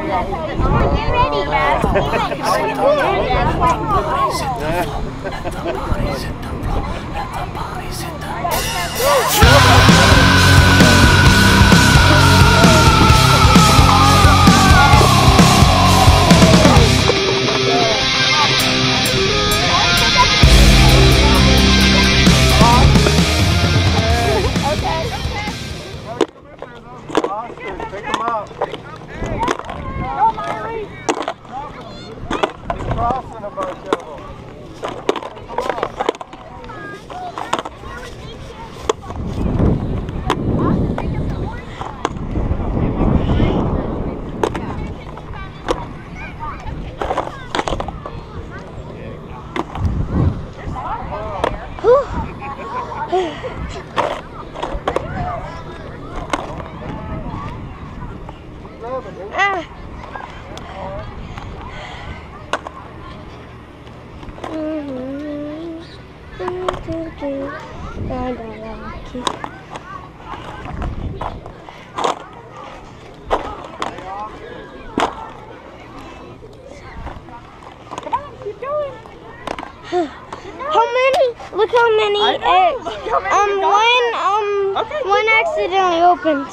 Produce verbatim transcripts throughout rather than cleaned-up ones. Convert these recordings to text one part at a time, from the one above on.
Get ready, guys. Pick them up. Go, Miley. He's crossing a bunch of them. Ah. Come on, keep going. How many? Look how many. I know. eggs. Look how many um, we got. one um, Okay, one keep accidentally opened.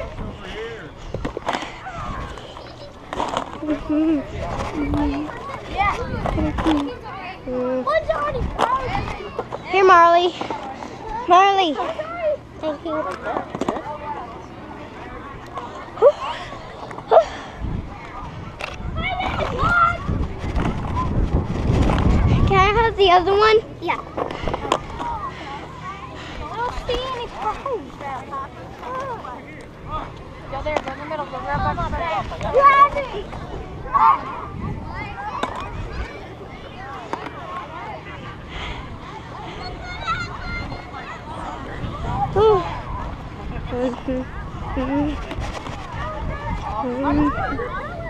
Yeah. One's already frozen. Here, Marley. Marley. Thank you. Can I have the other one? Yeah. I don't see any frogs. Go there, go in the middle, go right back on that. Grab me! Oh.